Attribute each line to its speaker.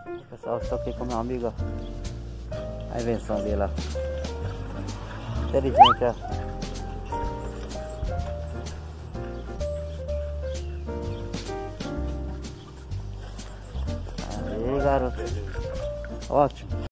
Speaker 1: Pessoal, estou aqui com meu amigo, ó. A invenção dele, ó. Inteligente, ó. Aí, garoto. Ótimo.